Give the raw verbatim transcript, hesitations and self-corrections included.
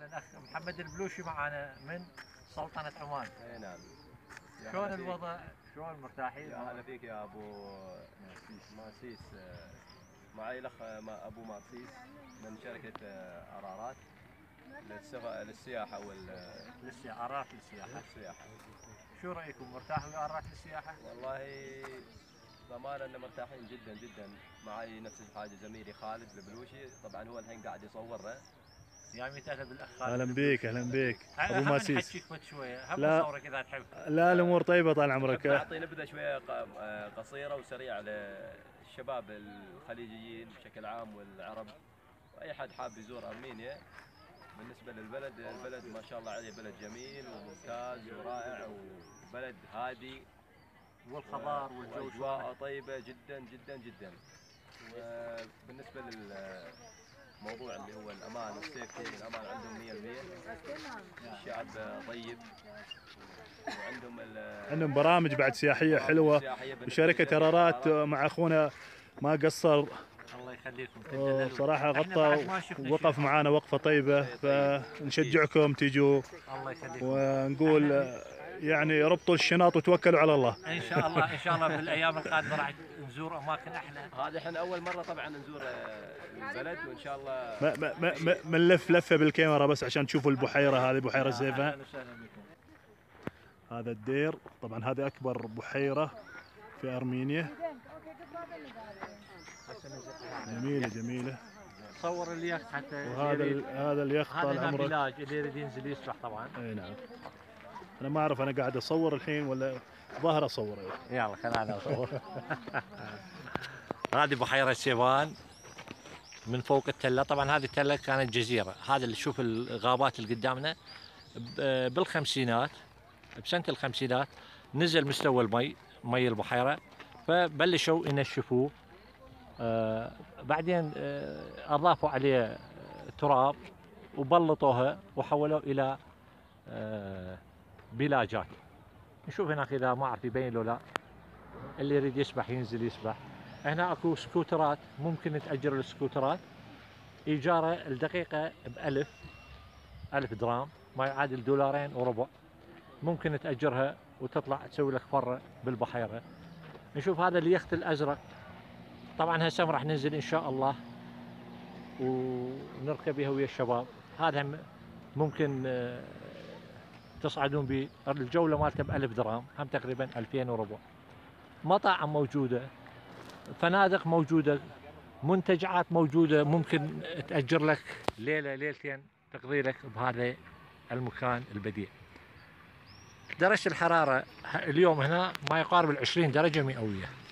الاخ محمد البلوشي معنا من سلطنة عمان. اي نعم. شلون الوضع؟ شلون مرتاحين؟ يا هلا فيك يا ابو ماسيس. معي الاخ ابو ماسيس من شركة ارارات للسياحة وال للسياحة. ارارات للسياحة. للسياحة. شو رايكم، مرتاح بارارات للسياحة؟ والله ضمان ان مرتاحين جدا جدا. معي نفس الحاجة زميلي خالد البلوشي، طبعا هو الحين قاعد يصورنا. يا ميت اهلا بالاخ خالد. اهلا بيك اهلا بيك ابو ماسيس. نحكيك فد شويه، هم لا صورك اذا تحب. لا الامور طيبه طال عمرك. اعطي نبذه شويه قصيره وسريعه للشباب الخليجيين بشكل عام والعرب واي حد حاب يزور ارمينيا. بالنسبه للبلد، البلد ما شاء الله عليه بلد جميل وممتاز ورائع وبلد هادي والخضار والجو واجواء طيبه جدا جدا جدا. وبالنسبه للموضوع اللي هو الامان والسيفتي، الامان عندهم مية بالمية. الشعب طيب وعندهم عندهم برامج بعد سياحيه حلوه. وشركه ارارات مع اخونا ما قصر، الله يخليكم. صراحه غطى ووقف معانا وقفه طيبه، فنشجعكم تيجوا. الله يخليكم. ونقول يعني ربطوا الشنط وتوكلوا على الله. ان شاء الله ان شاء الله بالايام القادمه راح نزور اماكن احلى. هذه احنا اول مره طبعا نزور البلد وان شاء الله ما ما ما بنلف لفه بالكاميرا بس عشان تشوفوا البحيره. هذه بحيره زيفه. اهلا وسهلا بكم. هذا الدير، طبعا هذه اكبر بحيره في ارمينيا. جميله جميله. صور اليخت حتى. وهذا هذا اليخت طال عمرك. هذا علاج اللي يريد ينزل يسبح طبعا. اي نعم. انا ما اعرف انا قاعد اصور الحين ولا ظاهر اصور. يلا خلينا نصور. هذه بحيره سيفان من فوق التله. طبعا هذه التله كانت جزيره. هذا اللي شوف الغابات اللي قدامنا بالخمسينات، بسنه الخمسينات نزل مستوى المي، مي البحيره، فبلشوا ينشفوه. آه بعدين آه اضافوا عليه تراب وبلطوها وحولوه الى آه بلاجات. نشوف هناك اذا ما اعرف يبين له لا. اللي يريد يسبح ينزل يسبح. هنا اكو سكوترات، ممكن تاجر السكوترات. ايجاره الدقيقه بألف ألف درام، ما يعادل دولارين وربع. ممكن تاجرها وتطلع تسوي لك فره بالبحيره. نشوف هذا اليخت الازرق. طبعا هسه راح ننزل ان شاء الله ونركب به ويا الشباب. هذا ممكن تصعدون به. الجوله مالته بألف درام، هم تقريبا ألفين وربع. مطاعم موجوده، فنادق موجوده، منتجعات موجوده، ممكن تأجر لك ليله ليلتين تقضي لك بهذا المكان البديع. درجه الحراره اليوم هنا ما يقارب العشرين درجه مئويه.